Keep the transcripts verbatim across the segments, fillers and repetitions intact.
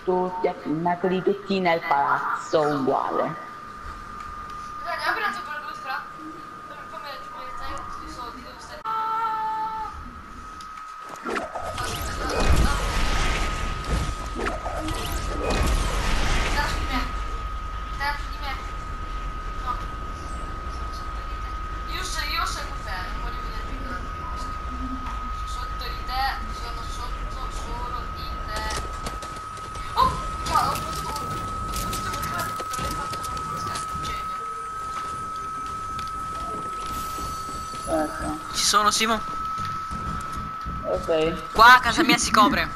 tutti appennati tutti nel palazzo uguale. Dai, apri un attimo per due scrap. Fammi aggiungere tutti i soldi, dove stai? Dai su di me. Dai su di me. No. Sotto di te. Io sei, io sei con te, non voglio vedere più da sotto di te, sono sotto solo di te. Oh, ciao, ho fatto un Ecco. Ci sono, Simo? Ok. Qua a casa mia si copre.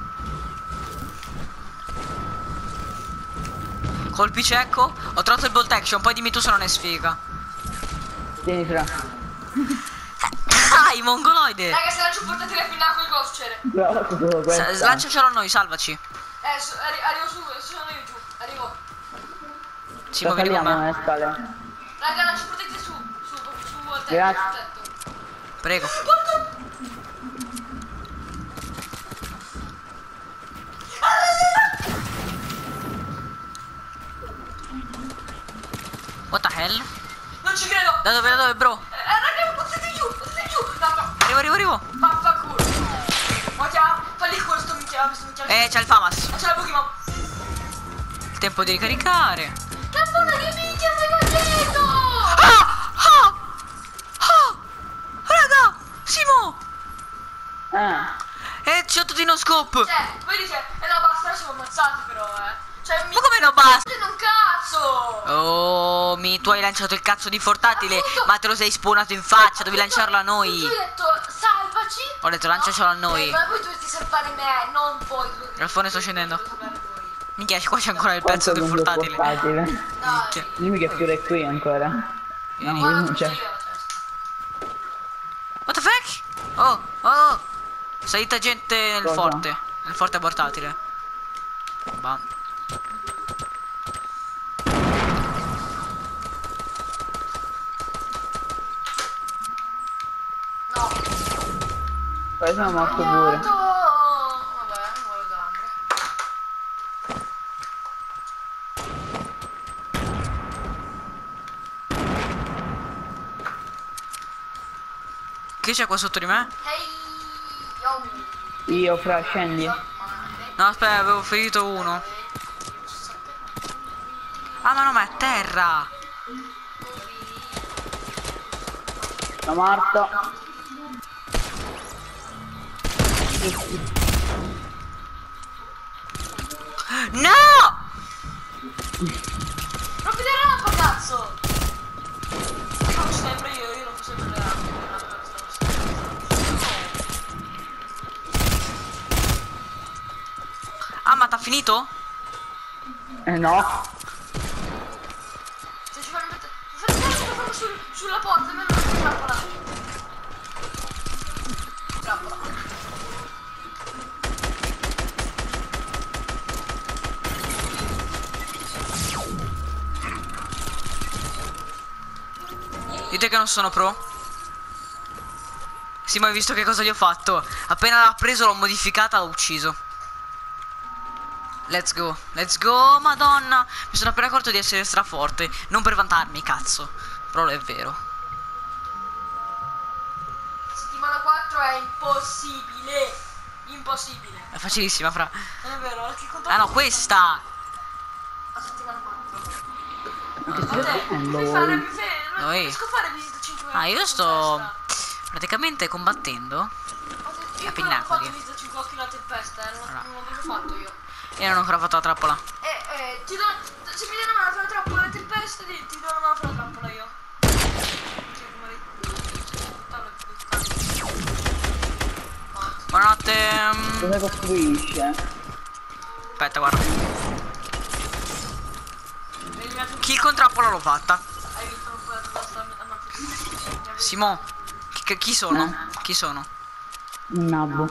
Colpi cieco. Ho trovato il bolt action, poi dimmi tu se non è sfiga. Tieni fra. Ah, i mongoloide! Raga, se lancio portatile fino a quel goscere. Bravo, cosa questa? Slanciacelo a noi, salvaci. Eh, su, arri arrivo su, sono io giù, arrivo. Simo, vieni con Saliamo me. nelle scale. Raga, lancio portatile su, su, su al tetto, Grazie. sul tetto. Prego. What the hell? Non ci credo. Da dove, da dove, bro? Eh, raga, potete giù, potete giù. No, no, Arrivo, arrivo, arrivo. vaffanculo. Ma chiama, falli quello sto minchia, questo minchia. Eh, c'è il Famas. C'è la Pokémon. Il tempo di ricaricare. Cappona che minchia stai facendo? Ah! Ah! Ah! Raga! Simo! Ah, Eh, c'ho tutti no scope. Cioè, voi dite, eh no basta, adesso siamo ammazzati però, eh. Cioè, mi Ma come no basta? facendo un cazzo! Oh, mi, tu hai lanciato il cazzo di portatile, Appunto. ma te lo sei spawnato in faccia, devi Appunto, lanciarlo a Tu noi. hai detto, salvaci. Ho detto, lanciacelo a noi. Eh, ma poi dovresti salvare me, non poi. Alfone, sto scendendo. Dovete salvare voi. Minchia, qua c'è ancora il quanto pezzo del lungo il portatile. portatile? Minchia. Dimmi che fiore è qui ancora. Vieni. No, Guarda, non c'è c'è. io la testa. What the fuck? Oh, oh. Salita gente nel Cosa? forte. Nel forte portatile. Bam. No. Poi sono morto pure. Sbagliato. Vabbè, non vuole gambe. Che c'è qua sotto di me? Ehi, yo. Io fra scendi. No, aspetta, avevo ferito uno. Ah, ma no, ma è a terra. Sono morto. No! Rompi le rampa, cazzo! Faccio sempre io, io non faccio sempre le rampe. le rampe, Ah, ma t'ha finito? Eh no. Se ci fanno mettere... Fate caso che fanno sul, sulla porta, almeno non si trappola. Trappola. Dite che non sono pro? Sì, ma hai visto che cosa gli ho fatto? Appena l'ha preso l'ho modificata, l'ho ucciso. Let's go, let's go, madonna. Mi sono appena accorto di essere straforte. Non per vantarmi, cazzo. Però è vero. Settimana quattro è impossibile. Impossibile. È facilissima, fra. Non è vero, che conto? Ah no, questa. A settimana quattro. Ma che Vabbè, stai facendo puoi fare voi? più fe- non Noi? riesco a fare visita cinque Ah, io in sto testa. praticamente combattendo. Io a quello ho Pinnacoli. fatto visita cinque occhi la tempesta, eh, non, Allora. non l'avevo fatto io. E non ho ancora fatto la trappola. Eh, eh, ti do, se mi dai una mano a fare la trappola alle tempeste, ti, ti do una mano a fare la trappola io. Cioè, come le... Buonanotte. mm. Come costruisce? Aspetta, guarda. Hai eliminato Chi con trappola l'ho fatta? Hai vinto un po' la basta a Marco. Simo. Chi, chi sono? Eh. Chi sono? Un nabbo.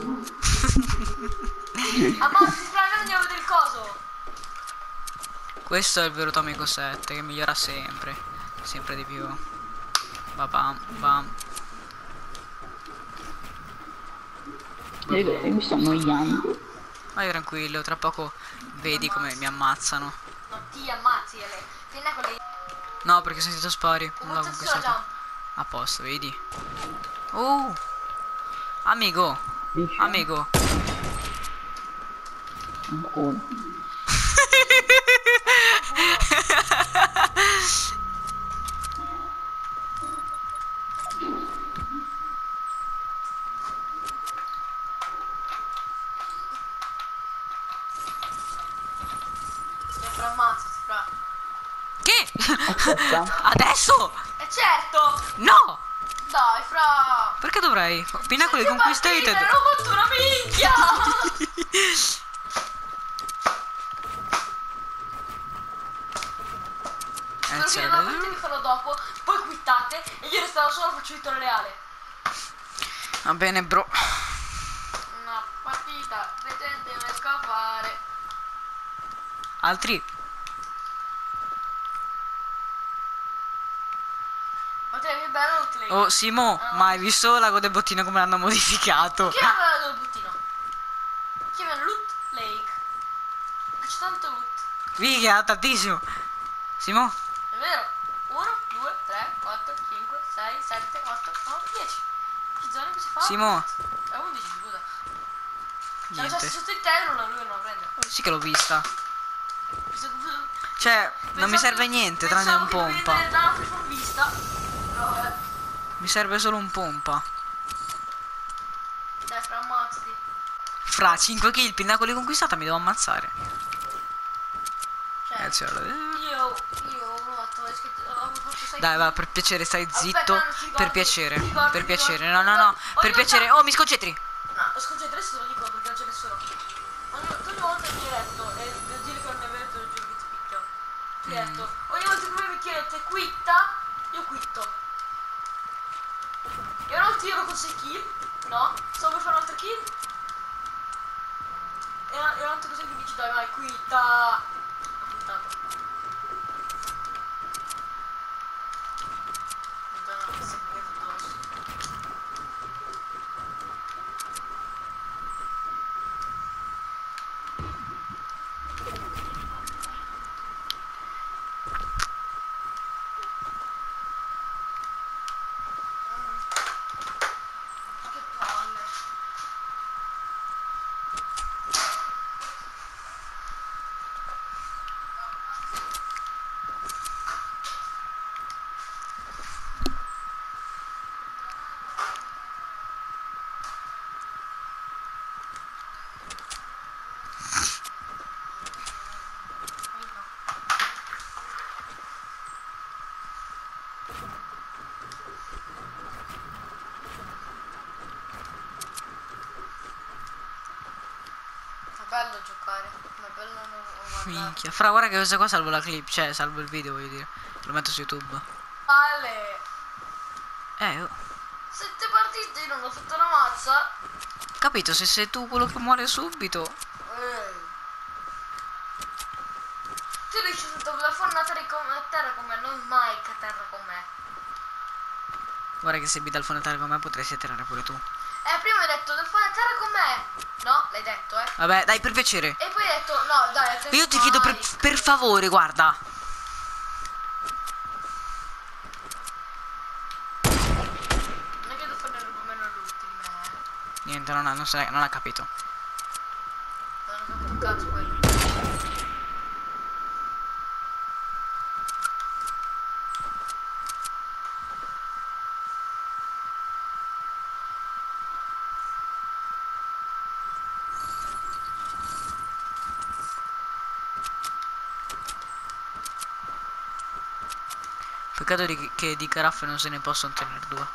Ammazzi, raga, andiamo a vedere il coso. Questo è il vero Tomico sette che migliora sempre. Sempre di più. Babam, bam. Io mi sto annoiando. Vai tranquillo, tra poco vedi come mi ammazzano. No, ti ammazzi, Ale. Tieni con le... No, perché ho sentito spari. Non l'ho Butta sulla conquistato. jump. A posto, vedi? Oh! Amico! Dici? Amico! Ancora. Sempre ammazzati, fra. Che? Aspetta. Adesso? E certo! No! Dai, fra! Perché dovrei? Pinnacoli Che conquistate. partita, non ho fatto una minchia! Eh, Perché c'era la da- partita li farò dopo, poi quittate e io restavo solo faccio vittoria reale. Va bene, bro. Una partita decente non riesco a fare. Altri? Ma te che bello il play. Oh, Simo, ma hai visto l'ago del bottino come l'hanno modificato? Chi aveva il bottino? Chi aveva il loot lake? C'è tanto loot. Figa, tantissimo. Simo? È vero? uno, due, tre, quattro, cinque, sei, sette, otto, nove, dieci. Che zone che si fa? Simo? È undici, scusa. Se non Niente. c'è sotto il terreno, lui non la prende. Sì che l'ho vista. Pensavo- Cioè, non mi serve pensavo- niente tranne un pensavo che pompa. dovevi andare da una vista. Però vabbè. Mi serve solo un pompa. Dai, fra ammazzati. Fra cinque kill, pinnacoli conquistata, mi devo ammazzare. Cioè, Eh, c'era- io, io ho provato, ho scritto, ho fatto sei Dai, va, kill. per piacere, stai Aspetta, zitto. non ti ricordi, Per piacere, ti ricordi, per ti piacere. ricordi, No, no, ti no. ricordi. Per Ogni piacere. volta- Oh, mi sconcentri. No, scusa, adesso te lo dico perché non c'è nessuno. Ogni, ogni volta che mi hai detto, e devo dire che non mi hai detto, giuro che ti picchio. Ti hai detto, ogni volta che mi chiedete quitta, io quitto. E una volta io ero con sei kill, no? Stavo per fare un'altra kill. E una e un'altra cosa che mi dici, dai, vai, quitta. Ho quittato. Madonna, questo è addosso. Che palle. È bello giocare, ma è bello non guardare. Minchia. Fra, guarda che questa qua salvo la clip. Cioè, salvo il video, voglio dire. Lo metto su YouTube. Ale, Eh, oh. sette partite io non ho fatto una mazza. Capito, se sei tu quello che muore subito. Eh. Tu dici tutto la forna a terra con- a terra con me, non mai a terra con me. Guarda che se mi dà il fonetare con me potresti atterrare pure tu. Eh, prima hai detto del forno a terra con me. No, l'hai detto, eh. Vabbè, dai, per piacere. E poi hai detto, no, dai, attenzione. Io ti chiedo per, per favore, guarda. Non è che devo fare con me non l'ultimo, eh. Niente, non ha, non se- non ha capito. Non ho capito un cazzo quello. Peccato di- che di caraffe non se ne possono tenere due.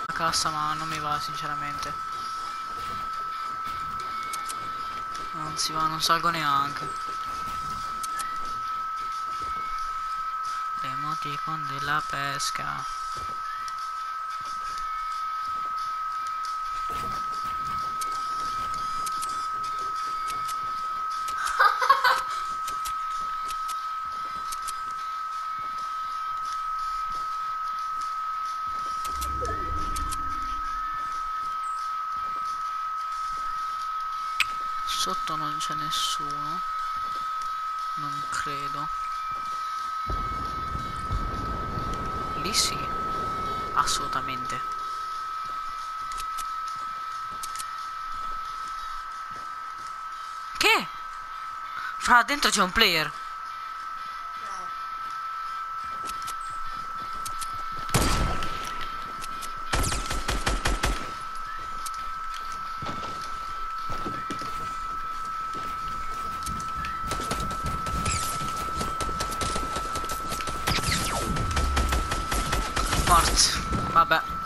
la cassa, ma non mi va sinceramente. Anzi va, non salgo neanche. L'emoticon della pesca. Sotto non c'è nessuno, non credo. Lì sì, assolutamente. Che? Fra dentro c'è un player. Morto. Vabbè.